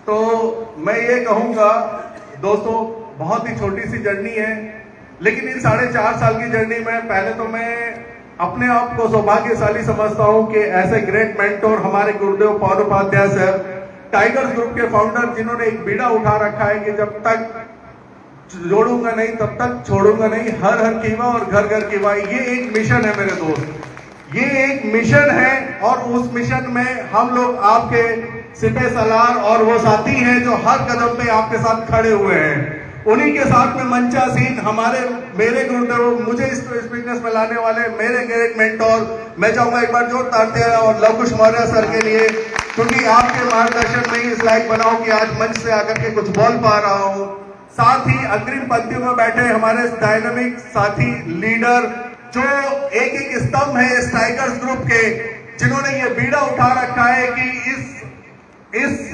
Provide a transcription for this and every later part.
तो मैं ये कहूंगा दोस्तों, बहुत ही छोटी सी जर्नी है, लेकिन इन 4.5 साल की जर्नी में पहले तो मैं अपने आप को सौभाग्यशाली समझता हूं कि ऐसे ग्रेट मेंटोर हमारे गुरुदेव Pawan Upadhyay sir, Tigers group के फाउंडर, जिन्होंने एक बीड़ा उठा रखा है कि जब तक जोड़ूंगा नहीं तब तक छोड़ूंगा नहीं, हर हर कीवा और घर घर कीवा। ये एक मिशन है मेरे दोस्त, ये एक मिशन है, और उस मिशन में हम लोग आपके सिपे सलार और वो साथी हैं जो हर कदम पे आपके साथ खड़े हुए हैं। उन्हीं के साथ में मंचा सीन हमारे मेरे गुरुदेव, मुझे इस बिजनेस में लाने वाले मेरे ग्रेट मेंटोर, मैं चाहूंगा एक बार जोर ताड़ते हैं और लवकुश मौर्य सर के लिए, क्योंकि आपके मार्गदर्शन में ही इस लायक बना हूं कि आज मंच से आकर के कुछ बोल पा रहा हूं। साथ ही अग्रिम पंक्तियों में बैठे हमारे डायनामिक साथी लीडर, जो एक एक स्तंभ है इस टाइगर्स ग्रुप के, जिन्होंने ये बीड़ा उठा रखा है कि इस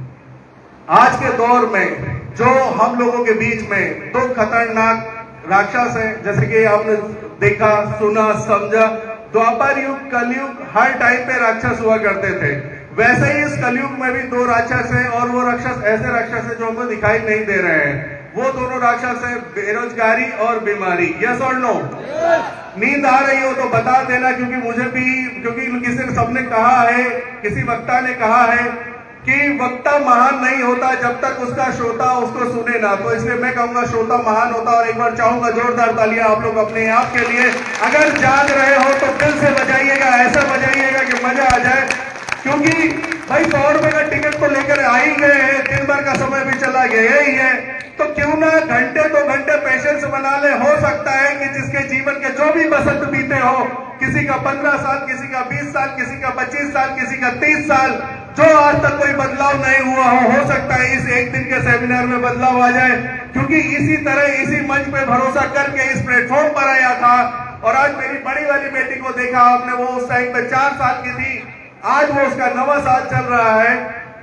आज के दौर में जो हम लोगों के बीच में दो खतरनाक राक्षस हैं, जैसे कि आपने देखा, सुना, समझा, द्वापर युग, कलयुग, हर टाइम पे राक्षस हुआ करते थे, वैसे ही इस कलयुग में भी दो राक्षस हैं, और वो राक्षस ऐसे राक्षस हैं जो हमें दिखाई नहीं दे रहे हैं। वो दोनों राक्षस हैं बेरोजगारी और बीमारी। यस और नो? नींद आ रही हो तो बता देना, क्योंकि मुझे भी, क्योंकि किसी ने, सबने कहा है, किसी वक्ता ने कहा है कि वक्ता महान नहीं होता जब तक उसका श्रोता उसको सुने ना, तो इसलिए मैं कहूंगा श्रोता महान होता। और एक बार चाहूंगा जोरदार तालियां आप लोग अपने आप के लिए। अगर जाग रहे हो तो दिल से बजाइएगा, ऐसा बजाइएगा कि मजा आ जाए, क्योंकि भाई 100 रुपए का टिकट तो लेकर आ ही गए हैं, दिन भर का समय भी चला गया ही है, तो क्यों ना घंटे 2 घंटे पेशेंस बना ले। हो सकता है कि जिसके जीवन के जो भी बसंत बीते हो, किसी का 15 साल, किसी का 20 साल, किसी का 25 साल, किसी का 30 साल, जो आज तक कोई बदलाव नहीं हुआ हो सकता है इस एक दिन के सेमिनार में बदलाव आ जाए, क्योंकि इसी तरह इसी मंच पे भरोसा करके इस प्लेटफॉर्म पर आया था। और आज मेरी बड़ी वाली बेटी को देखा आपने, वो उस टाइम पे 4 साल की थी, आज वो उसका 9वां साल चल रहा है,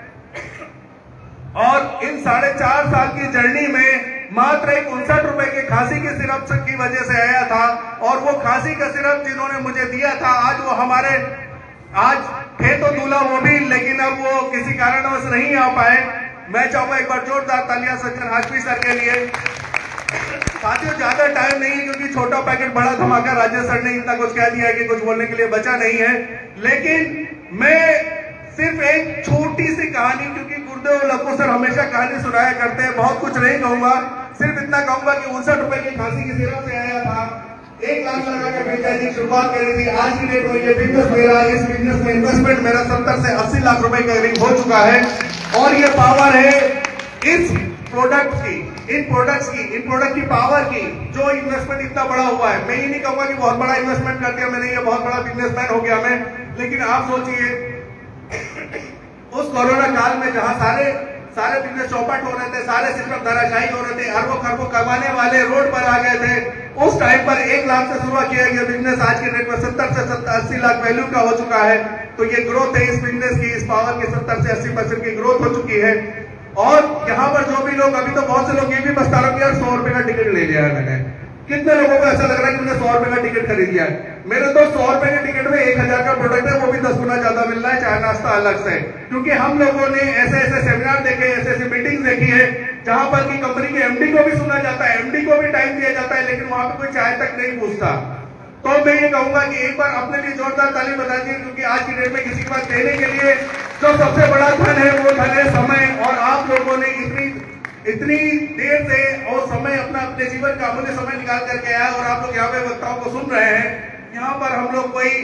और इन 4.5 साल की जर्नी में मात्र एक 59 रुपए के खांसी के सिरप की वजह से आया था, और वो खांसी का सिरप जिन्होंने मुझे दिया था, आज वो हमारे, आज थे तो दूल्हा वो भी, लेकिन अब वो किसी कारणवश नहीं आ पाए। मैं चाहूंगा एक बार जोरदार तालियां सज्जन हाशमी सर के लिए। साथियों, ज्यादा टाइम नहीं है, क्योंकि छोटा पैकेट बड़ा धमाका, राजेश सर ने इतना कुछ कह दिया है कि कुछ बोलने के लिए बचा नहीं है, लेकिन मैं सिर्फ एक छोटी सी कहानी, क्योंकि गुरुदेव लक्कू सर हमेशा कहानी सुनाया करते हैं, बहुत कुछ नहीं कहूंगा, सिर्फ इतना कहूंगा कि 59 रुपए की खांसी के सिरप से आया था, 1 लाख लगा के फ्रेंचाइजी की शुरुआत करी थी। आज की डेट में ये बिजनेस मेरा, इस बिजनेस में इन्वेस्टमेंट मेरा 70 से 80 लाख रुपए के करीब हो चुका है, और ये पावर है इस प्रोडक्ट की, इन प्रोडक्ट की पावर की, जो इन्वेस्टमेंट इतना बड़ा हुआ है। मैं ये नहीं कहूंगा कि बहुत बड़ा इन्वेस्टमेंट कर दिया मैंने, ये बहुत बड़ा बिजनेसमैन हो गया मैं, लेकिन आप सोचिए उस कोरोना काल में जहां सारे बिजनेस चौपट हो रहे थे, सारे सिस्टम धराशायी हो रहे थे, अरबों खरबों कमाने वाले रोड पर आ गए थे, उस टाइम पर 1 लाख से शुरुआत किया गया बिजनेस आज के डेट में 70 से 80 लाख वैल्यू का हो चुका है। तो ये ग्रोथ है इस बिजनेस की, इस पावर की 70 से 80% की ग्रोथ हो चुकी है। और यहाँ पर जो भी लोग, अभी तो बहुत से लोग ये भी बता रहे हैं यार 100 रुपए का टिकट ले लिया है मैंने, कितने लोगों को ऐसा लग रहा है कि मैंने 100 रुपए का टिकट खरीद लिया है। मेरे तो 100 रुपए के टिकट में 1000 का प्रोडक्ट है, वो भी 10 गुना ज्यादा मिल रहा है, चाय नाश्ता अलग से, क्योंकि हम लोगों ने ऐसे सेमिनार देखे, ऐसे मीटिंग देखी है, जहां पर की कंपनी के एमडी को भी सुना जाता है, एमडी को भी टाइम दिया जाता है, लेकिन वहां पर कोई चाय तक नहीं पूछता। तो मैं ये कहूंगा कि एक बार अपने लिए जोरदार ताली बता दीजिए, क्योंकि आज की डेट में किसी के पास देने के लिए जो सबसे बड़ा धन है वो धन है समय, और आप लोगों ने इतनी देर से और समय अपने जीवन का अमूल्य समय निकाल करके आया, और आप लोग यहाँ पे वक्ताओं को सुन रहे हैं। यहाँ पर हम लोग कोई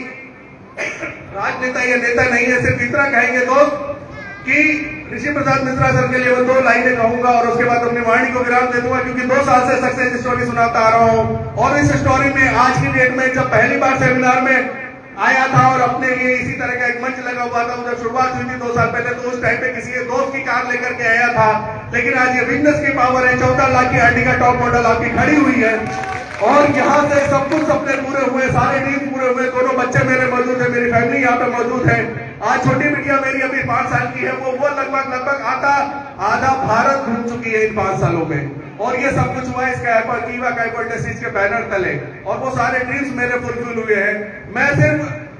राजनेता या नेता नहीं है, सिर्फ इतना कहेंगे दोस्त कि ऋषि प्रसाद मिश्रा सर के लिए मैं 2 लाइनें कहूंगा, और उसके बाद अपनी वाणी को विराम दे दूंगा, क्योंकि 2 साल से सक्सेस स्टोरी सुनाता आ रहा हूं, और इस स्टोरी में आज की डेट में जब पहली बार सेमिनार में आया था और अपने लिए इसी तरह का एक मंच लगा हुआ था, जब शुरुआत हुई थी 2 साल पहले, तो उस टाइम पे किसी एक दोस्त की कार लेकर के आया था, लेकिन आज ये बिजनेस की पावर है, 14 लाख की अर्टिगा टॉप मॉडल आपकी खड़ी हुई है, और यहाँ से सब कुछ सपने पूरे हुए, सारे ड्रीम पूरे हुए, दोनों बच्चे मेरे मौजूद है, मेरी फैमिली यहाँ पे मौजूद है। आज छोटी बिटिया मेरी अभी 5 साल की है, वो लगभग आधा भारत घूम चुकी है इन 5 सालों में, और ये सब कुछ हुआ इसका एपर कीवा का एपर डिसीज के बैनर तले, और वो सारे ड्रीम्स मेरे फुलफिल हुए हैं। मैं सिर्फ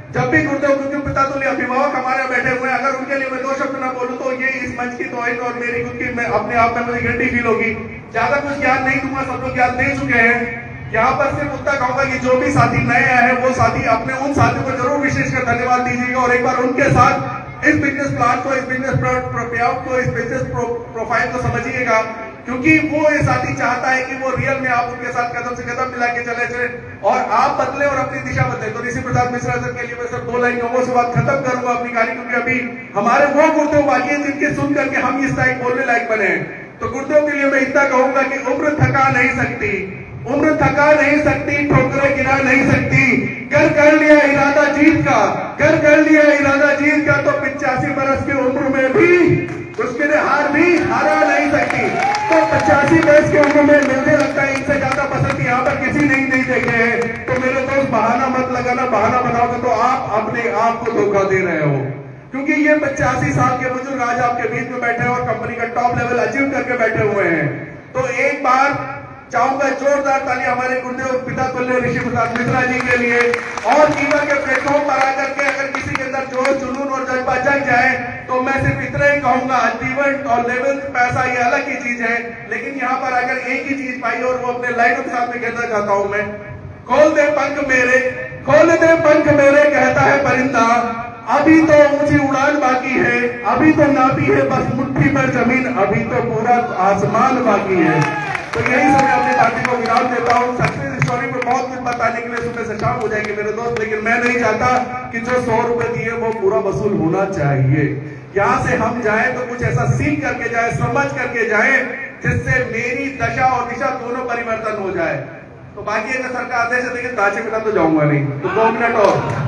जब भी गुरुदेव क्योंकि पितातुल्य अभिभावक हमारे बैठे हुए हैं, अगर उनके लिए मैं दो शब्द ना बोलूं तो ये इस मंच की तौहीन और मेरी खुद की मैं अपने आप में मुझे गिल्टी फील होगी। ज्यादा कुछ ज्ञान नहीं दूंगा, सब लोग ज्ञान दे चुके हैं। यहाँ पर सिर्फ उतना कहूंगा कि जो भी साथी नए आए हैं वो साथी अपने उन साथियों को जरूर विशेषकर धन्यवाद दीजिएगा और एक बार उनके साथ इस बिजनेस प्लान को, इस बिजनेस प्रोपेआउट को, इस बिजनेस प्रोफाइल को समझिएगा, क्योंकि वो ये साथी चाहता है कि वो रियल में आप उनके साथ कदम से कदम मिला के चले और आप बदले और अपनी दिशा बदले। तो ऋषि प्रसाद मिश्रा सर के लिए मैं सिर्फ 2 लाइन लोगों से बात खत्म करूंगा अपनी कहानी, क्योंकि अभी हमारे वो गुरुदेव बाकी हैं जिनके सुन करके हम इस लायक बोलने लायक बने हैं। तो गुरुदेव के लिए मैं इतना कहूंगा कि उम्र थका नहीं सकती, उम्र थका नहीं सकती, ठोकरें गिरा नहीं सकती। कर लिया इरादा जीत का, कर लिया इरादा जीत का, तो 85 बरस की उम्र में भी उसके हार भी हारा नहीं सकती। तो 85 वर्ष की उम्र में मिलने लगता है इनसे ज्यादा पसंद यहाँ पर किसी ने नहीं देखे हैं। तो मेरे दोस्त बहाना मत लगाना, बहाना बनाओगे तो आप अपने आप को धोखा दे रहे हो, क्योंकि ये 85 साल के बुजुर्ग आज आपके बीच में बैठे हैं और कंपनी का टॉप लेवल अचीव करके बैठे हुए हैं। तो एक बार चाहूंगा जोरदार ताली हमारे गुरुदेव पितातुल्य ऋषि प्रसाद मिश्रा जी के लिए। और टीवा के प्लेटफॉर्म पर आकर के अगर किसी के अंदर जोश, जुनून और जज्बा जग जाए तो मैं सिर्फ इतना ही कहूंगा, अचीवमेंट और लेवल पैसा ये अलग की चीज है, लेकिन यहाँ पर अगर एक ही चीज पाई और वो अपने लाइनों के साथ में कहना चाहता हूं मैं, खोल दे पंख मेरे, खोल दे पंख मेरे, कहता है परिंदा, अभी तो ऊंची उड़ान बाकी है, अभी तो नापी है बस मुट्ठी पर जमीन, अभी तो पूरा आसमान बाकी है। तो यही से मैं अपनी पार्टी को विराम देता हूँ। सक्सेस स्टोरी में बहुत कुछ बताने के लिए सुबह से शाम हो जाएगी मेरे दोस्त, लेकिन मैं नहीं चाहता कि जो 100 रुपए दिए वो पूरा वसूल होना चाहिए। यहाँ से हम जाए तो कुछ ऐसा सीख करके जाए, समझ करके जाए, जिससे मेरी दशा और दिशा दोनों परिवर्तन हो जाए। तो बाकी अगर सरकार आदेश है, लेकिन दाचे बिना तो जाऊंगा नहीं। तो 2 मिनट और